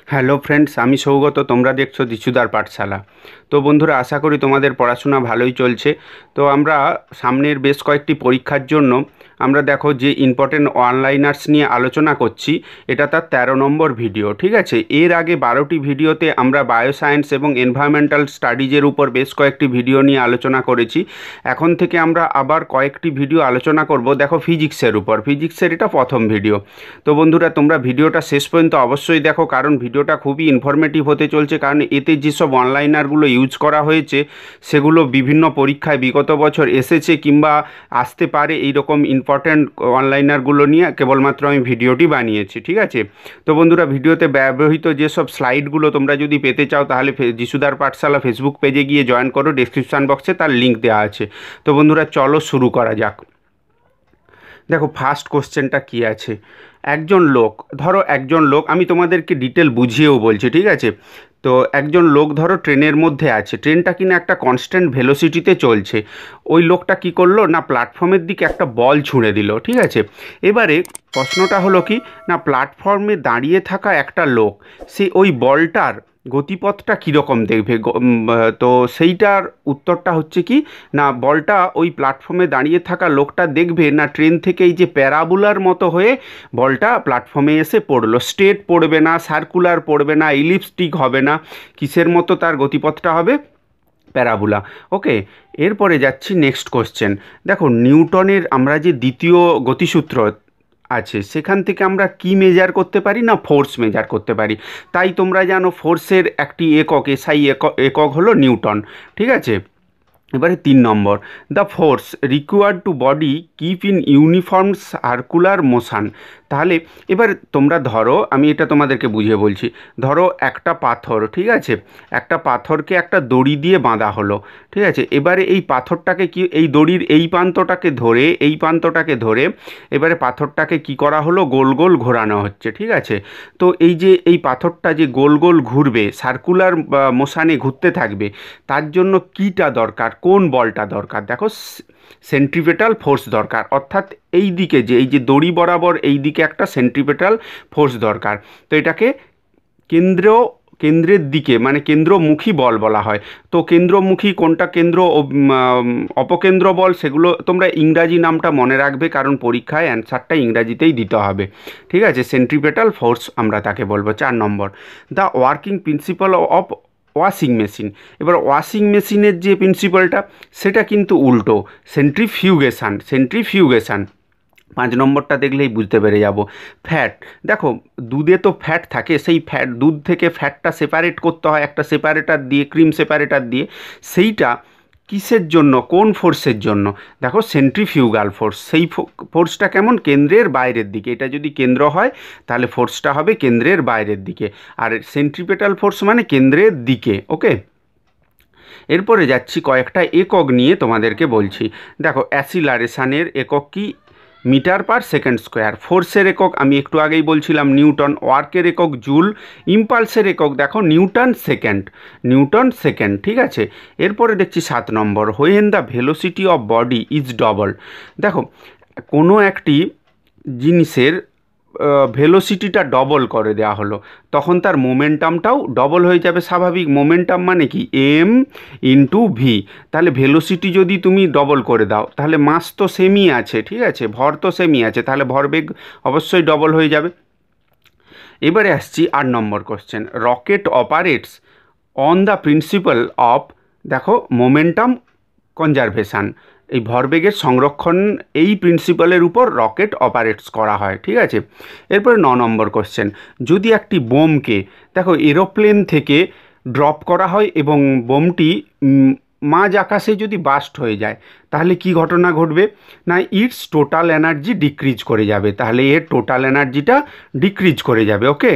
Hello friends, আমি সৌগত। তোমরা দেখছো দিশুদার পাঠশালা। তো বন্ধুরা, আশা করি তোমাদের পড়াশোনা ভালোই চলছে। তো আমরা সামনের বেশ কয়েকটি পরীক্ষার জন্য আমরা দেখো যে ইম্পর্টেন্ট ওয়ানলাইনার্স নিয়ে আলোচনা করছি, এটা তার 13 নম্বর ভিডিও। ঠিক আছে, এর আগে 12টি ভিডিওতে আমরা বায়োসায়েন্স এবং এনভায়রনমেন্টাল স্টাডিজের উপর বেশ কয়েকটি ভিডিও নিয়ে আলোচনা করেছি। এখন থেকে আমরা আবার কয়েকটি ভিডিও আলোচনা করব দেখো ফিজিক্সের উপর। ফিজিক্সের এটা প্রথম ভিডিও। তো বন্ধুরা, তোমরা ভিডিওটা শেষ পর্যন্ত অবশ্যই দেখো, কারণ ভিডিওটা খুবই ইনফরমেটিভ হতে চলছে। কারণ এতে যেসব অনলাইনারগুলো ইউজ করা হয়েছে সেগুলো বিভিন্ন পরীক্ষায় বিগত বছর এসেছে কিংবা আসতে পারে, এইরকম ইম্পর্ট্যান্ট অনলাইনারগুলো নিয়ে কেবলমাত্র আমি ভিডিওটি বানিয়েছি। ঠিক আছে, তো বন্ধুরা, ভিডিওতে ব্যবহৃত যেসব স্লাইডগুলো তোমরা যদি পেতে চাও তাহলে যিশুদার পাঠশালা ফেসবুক পেজে গিয়ে জয়েন করো, ডেসক্রিপশান বক্সে তার লিঙ্ক দেওয়া আছে। তো বন্ধুরা, চলো শুরু করা যাক। দেখো ফার্স্ট কোশ্চেনটা কী আছে। একজন লোক, ধরো একজন লোক, আমি তোমাদেরকে ডিটেল বুঝিয়েও বলছি। ঠিক আছে, তো একজন লোক ধরো ট্রেনের মধ্যে আছে, ট্রেনটা কিনা একটা কনস্ট্যান্ট ভেলোসিটিতে চলছে। ওই লোকটা কি করলো না, প্ল্যাটফর্মের দিকে একটা বল ছুঁড়ে দিল। ঠিক আছে, এবারে প্রশ্নটা হলো কি না, প্ল্যাটফর্মে দাঁড়িয়ে থাকা একটা লোক সে ওই বলটার গতিপথটা কীরকম দেখবে। তো সেইটার উত্তরটা হচ্ছে কি না, বলটা ওই প্ল্যাটফর্মে দাঁড়িয়ে থাকা লোকটা দেখবে না ট্রেন থেকে এই যে প্যারাবোলার মতো হয়ে বলটা প্ল্যাটফর্মে এসে পড়লো। স্ট্রেট পড়বে না, সার্কুলার পড়বে না, ইলিপস্টিক হবে না, কিসের মতো তার গতিপথটা হবে, প্যারাবোলা। ওকে, এরপরে যাচ্ছি নেক্সট কোশ্চেন। দেখো নিউটনের আমরা যে দ্বিতীয় গতিসূত্র আছে সেখান থেকে আমরা কি মেজার করতে পারি না, ফোর্স মেজার করতে পারি। তাই তোমরা জানো ফোর্সের একটি একক, এসআই একক হলো নিউটন। ঠিক আছে, এবারে 3 নম্বর, the force required to body keep in uniform circular motion. তাহলে এবার তোমরা ধরো, আমি এটা তোমাদেরকে বুঝিয়ে বলছি। ধরো একটা পাথর, ঠিক আছে, একটা পাথরকে একটা দড়ি দিয়ে বাঁধা হলো। ঠিক আছে, এবারে এই পাথরটাকে কি, এই দড়ির এই প্রান্তটাকে ধরে এবারে পাথরটাকে কি করা হলো, গোল গোল ঘোরানো হচ্ছে। ঠিক আছে, তো এই যে এই পাথরটা যে গোল গোল ঘুরবে, সার্কুলার মোশানে ঘুরতে থাকবে, তার জন্য কীটা দরকার, কোন বলটা দরকার, দেখো সেন্ট্রিপেটাল ফোর্স দরকার। অর্থাৎ এই দিকে যে এই যে দড়ি বরাবর এই দিকে একটা সেন্ট্রিপেটাল ফোর্স দরকার। তো এটাকে কেন্দ্রের দিকে মানে কেন্দ্রমুখী বল বলা হয়। তো কেন্দ্রমুখী কোনটা, কেন্দ্র অপকেন্দ্র বল, সেগুলো তোমরা ইংরাজি নামটা মনে রাখবে, কারণ পরীক্ষায় অ্যান্সারটা ইংরাজিতেই দিতে হবে। ঠিক আছে, সেন্ট্রিপেটাল ফোর্স আমরা তাকে বলবো। 4 নম্বর, the working principle of washing machine. এবার ওয়াশিং মেশিনের যে প্রিন্সিপালটা সেটা কিন্তু উল্টো, সেন্ট্রিফিউগেশন। 5 নম্বরটা দেখলেই বুঝতে পেরে যাব। ফ্যাট, দেখো দুধে তো ফ্যাট থাকে, সেই ফ্যাট, দুধ থেকে ফ্যাটটা সেপারেট করতে হয় একটা সেপারেটার দিয়ে, ক্রিম সেপারেটার দিয়ে। সেইটা কিসের জন্য, কোন ফোর্সের জন্য, দেখো সেন্ট্রিফিউগাল ফোর্স। সেই ফোর্সটা কেমন, কেন্দ্রের বাইরের দিকে। এটা যদি কেন্দ্র হয় তাহলে ফোর্সটা হবে কেন্দ্রের বাইরের দিকে, আর সেন্ট্রিপেটাল ফোর্স মানে কেন্দ্রের দিকে। ওকে, এরপরে যাচ্ছি কয়েকটা একক নিয়ে তোমাদেরকে বলছি। দেখো অ্যাসিলারেশানের একক কি, মিটার পার সেকেন্ড স্কোয়ার। ফোর্সের একক আমি একটু আগেই বলছিলাম নিউটন। ওয়ার্কের একক জুল। ইম্পালসের একক দেখো নিউটন সেকেন্ড। ঠিক আছে, এরপরে দেখছি 7 নম্বর, when the velocity of body is double. দেখো কোনো একটি জিনিসের ভেলোসিটিটা ডবল করে দেওয়া হলো, তখন তার মোমেন্টামটাও ডবল হয়ে যাবে। স্বাভাবিক, মোমেন্টাম মানে কি, এম ইন্টু ভি। তাহলে ভেলোসিটি যদি তুমি ডবল করে দাও তাহলে মাস তো সেমই আছে, ঠিক আছে, ভর তো সেমই আছে, তাহলে ভরবেগ অবশ্যই ডবল হয়ে যাবে। এবারে আসছি 8 নম্বর question, rocket operates on the principle of, দেখো মোমেন্টাম কনজারভেশন। এই ভরবেগের সংরক্ষণ, এই প্রিন্সিপালের উপর রকেট অপারেটস করা হয়। ঠিক আছে, এরপরে 9 নম্বর কোশ্চেন, যদি একটি বোমকে দেখো এরোপ্লেন থেকে ড্রপ করা হয় এবং বোমটি মাঝ আকাশে যদি বাস্ট হয়ে যায় তাহলে কি ঘটনা ঘটবে না, ইটস টোটাল এনার্জি ডিক্রিজ করে যাবে। তাহলে এর টোটাল এনার্জিটা ডিক্রিজ করে যাবে। ওকে,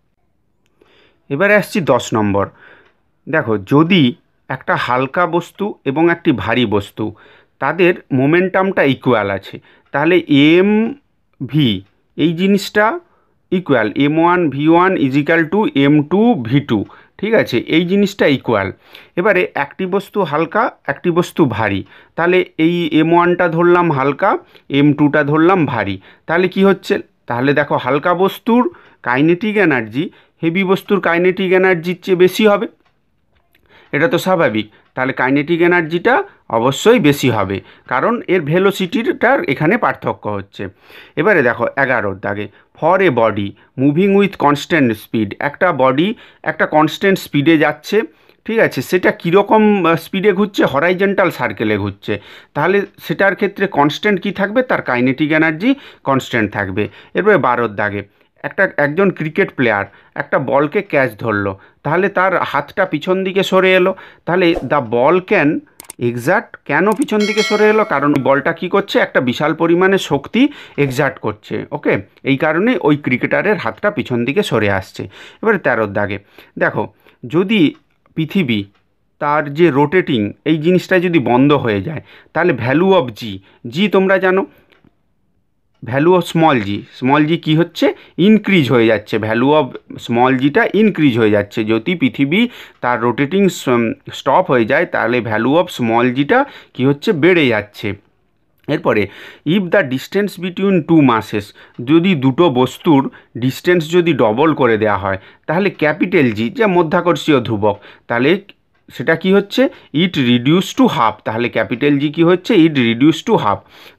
এবারে আসছি 10 নম্বর। দেখো যদি একটা হালকা বস্তু এবং একটি ভারী বস্তু, তাদের মোমেন্টামটা ইকুয়াল আছে, তাহলে এম ভি এই জিনিসটা equal, m1v1 is equal two m2v2। ঠিক আছে, এই জিনিসটা ইকুয়াল। এবারে একটি বস্তু হালকা, একটি বস্তু ভারী, তাহলে এই m1টা ধরলাম হালকা, m2টা ধরলাম ভারী। তাহলে কি হচ্ছে, তাহলে দেখো হালকা বস্তুর কাইনেটিক এনার্জি হেভি বস্তুর কাইনেটিক এনার্জির চেয়ে বেশি হবে, এটা তো স্বাভাবিক। তাহলে কাইনেটিক এনার্জিটা অবশ্যই বেশি হবে, কারণ এর ভেলোসিটিটার এখানে পার্থক্য হচ্ছে। এবারে দেখো 11 দাগে, for a body moving with constant speed, একটা বডি একটা কনস্ট্যান্ট স্পিডে যাচ্ছে, ঠিক আছে, সেটা কীরকম স্পিডে ঘুরছে, হরাইজন্টাল সার্কেলে ঘুরছে, তাহলে সেটার ক্ষেত্রে কনস্ট্যান্ট কী থাকবে, তার কাইনেটিক এনার্জি কনস্ট্যান্ট থাকবে। এরপরে 12 দাগে, একজন ক্রিকেট প্লেয়ার একটা বলকে ক্যাচ ধরলো, তাহলে তার হাতটা পিছন দিকে সরে এলো, তাহলে দ্য বল ক্যান এক্সার্ট, কেন পিছন দিকে সরে এলো, কারণ বলটা কী করছে, একটা বিশাল পরিমাণে শক্তি এক্সার্ট করছে, ওকে, এই কারণে ওই ক্রিকেটারের হাতটা পিছন দিকে সরে আসছে। এবারে 13 দাগে দেখো, যদি পৃথিবী তার যে রোটেটিং এই জিনিসটা যদি বন্ধ হয়ে যায়, তাহলে ভ্যালু অফ জি, জি তোমরা জানো, ভ্যালু অফ স্মল জি কী হচ্ছে, ইনক্রিজ হয়ে যাচ্ছে, ভ্যালু অফ স্মল জিটা ইনক্রিজ হয়ে যাচ্ছে। যদি পৃথিবী তার রোটেটিং স্টপ হয়ে যায়, তাহলে ভ্যালু অফ স্মল জিটা কী হচ্ছে, বেড়ে যাচ্ছে। এরপরে if the distance between two masses, যদি দুটো বস্তুর ডিস্টেন্স যদি ডবল করে দেওয়া হয়, তাহলে ক্যাপিটাল জি, যা মধ্যাকর্ষীয় ধ্রুবক, তাহলে সেটা কি হচ্ছে, ইট রিডিউস টু হাফ, তাহলে ক্যাপিটাল জি কী হচ্ছে, ইট রিডিউস টু হাফ,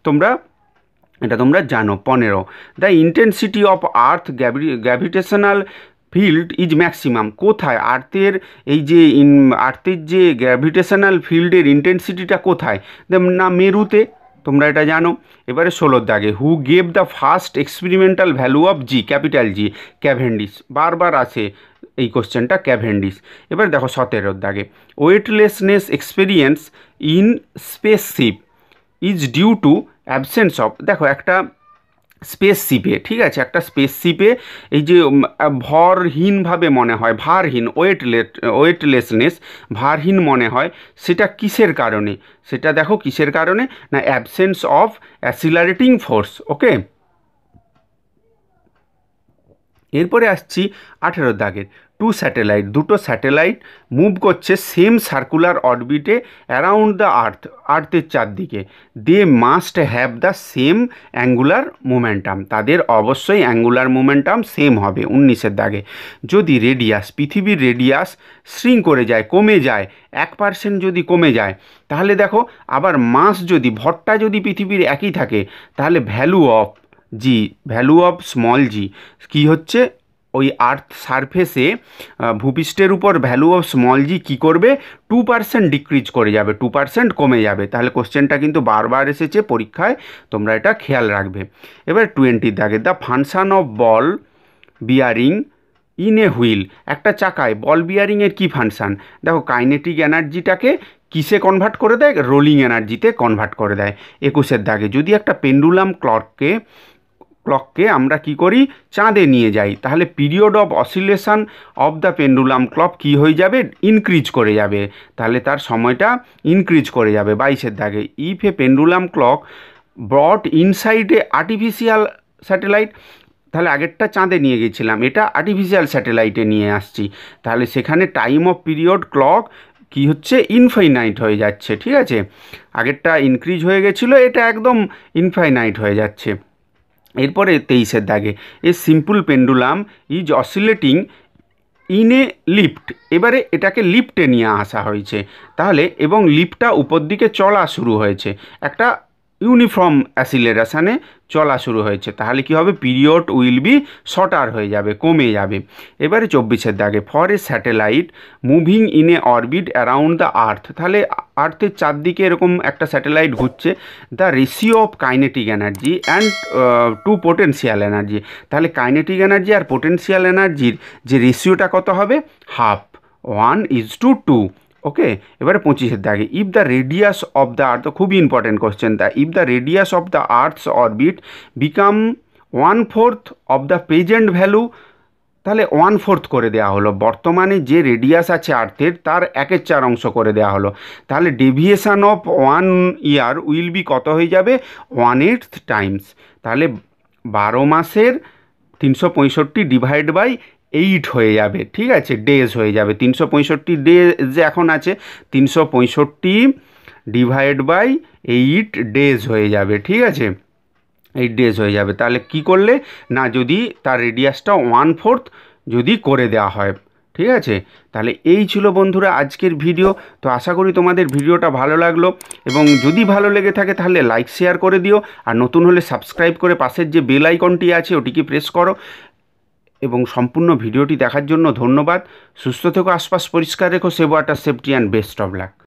এটা তোমরা জানো। 15 the intensity of earth gravitational field is maximum, কোথায় আর্থের এই যে আর্থের যে গ্র্যাভিটেশনাল ফিল্ডের ইন্টেন্সিটিটা কোথায়, না মেরুতে, তোমরা এটা জানো। এবারে 16 দাগে, who gave the first experimental value of G, capital G, Cavendish, বারবার আসে এই কোশ্চেনটা, ক্যাভেন্ডিশ। এবার দেখো 17 দাগে, weightlessness experience in spaceship is due to absence of, দেখো একটা স্পেসশিপে, ঠিক আছে, একটা স্পেসশিপে এই যে ভরহীনভাবে মনে হয়, ভারহীন, ওয়েটলেসনেস, ভারহীন মনে হয়, সেটা কিসের কারণে, সেটা দেখো কিসের কারণে, না absence of accelerating force, okay. এরপরে আসছি 18 দাগের, দুটো স্যাটেলাইট মুভ করছে সেম সার্কুলার অরবিটে অ্যারাউন্ড দ্য আর্থের চারদিকে, they must have the same angular momentum, তাদের অবশ্যই অ্যাঙ্গুলার মোমেন্টাম সেম হবে। 19 দাগে, যদি পৃথিবীর রেডিয়াস শ্রিঙ্ক করে যায়, কমে যায়, 1% যদি কমে যায়, তাহলে দেখো আবার মাস যদি, ভরটা যদি পৃথিবীর একই থাকে, তাহলে ভ্যালু অফ স্মল জি কী হচ্ছে, ওই আর্থ সারফেসে ভূপৃষ্ঠের উপর ভ্যালু অফ স্মল জি কী করবে, 2% ডিক্রিজ করে যাবে, 2% কমে যাবে। তাহলে কোশ্চেনটা কিন্তু বারবার এসেছে পরীক্ষায়, তোমরা এটা খেয়াল রাখবে। এবার 20 দাগে, the function of ball bearing in a wheel, একটা চাকায় বল বিয়ারিংয়ের কী ফাংশান, দেখো কাইনেটিক এনার্জিটাকে কিসে কনভার্ট করে দেয়, রোলিং এনার্জিতে কনভার্ট করে দেয়। 21 দাগে, যদি একটা পেন্ডুলাম ক্লককে আমরা কি করি, চাঁদে নিয়ে যাই, তাহলে period of oscillation of the pendulum clock কী হয়ে যাবে, ইনক্রিজ করে যাবে, তাহলে তার সময়টা ইনক্রিজ করে যাবে। 22 দাগে, if a pendulum clock brought inside a artificial satellite, তাহলে আগেরটা চাঁদে নিয়ে গেছিলাম, এটা আর্টিফিশিয়াল স্যাটেলাইটে নিয়ে আসছি, তাহলে সেখানে টাইম অফ পিরিয়ড ক্লক কি হচ্ছে, ইনফাইনাইট হয়ে যাচ্ছে, ঠিক আছে, আগেরটা ইনক্রিজ হয়ে গেছিলো, এটা একদম ইনফাইনাইট হয়ে যাচ্ছে। এরপরে 23 দাগে, a simple pendulum is oscillating in a lift, এবারে এটাকে লিফটে নিয়ে আসা হয়েছে, তাহলে এবং লিফটটা উপর দিকে চলা শুরু হয়েছে, একটা ইউনিফর্ম অ্যাসিলারেশনে চলা শুরু হয়েছে, তাহলে কি হবে, পিরিয়ড উইল বি শর্টার হয়ে যাবে, কমে যাবে। এবারে 24 দাগে, for a satellite moving in a orbit around the earth, তাহলে আর্থের চারদিকে এরকম একটা স্যাটেলাইট ঘুরছে, the ratio of kinetic energy and to potential energy, তাহলে কাইনেটিক এনার্জি আর পোটেন্সিয়াল এনার্জির যে রেশিওটা কত হবে, 1:2, ওকে। এবারে 25 দাগে, if the radius of the earth, খুবই important question, if the radius of the earth's orbit become 1/4 of the present value, তাহলে 1/4 করে দেওয়া হলো, বর্তমানে যে রেডিয়াস আছে আর্থের তার 1/4 অংশ করে দেওয়া হলো, তাহলে deviation of 1 year will be কত হয়ে যাবে, 1/8 টাইমস, তাহলে 12 মাসের 365 ডিভাইড বাই 8 হয়ে যাবে, ঠিক আছে, ডেজ হয়ে যাবে, 365 ডেজ যে এখন আছে, 365 ডিভাইড বাই 8 ডেজ হয়ে যাবে, ঠিক আছে, 8 ডেজ হয়ে যাবে। তাহলে কি করলে, না যদি তার রেডিয়াসটা 1/4 যদি করে দেওয়া হয়। ঠিক আছে, তাহলে এই ছিল বন্ধুরা আজকের ভিডিও। তো আশা করি তোমাদের ভিডিওটা ভালো লাগলো, এবং যদি ভালো লেগে থাকে তাহলে লাইক শেয়ার করে দিও, আর নতুন হলে সাবস্ক্রাইব করে পাশের যে বেল আইকনটি আছে ওটিকে প্রেস করো। এবং সম্পূর্ণ ভিডিওটি দেখার জন্য ধন্যবাদ। সুস্থ থেকো, আশপাশ পরিষ্কার রেখো, save water safety and best of lakh.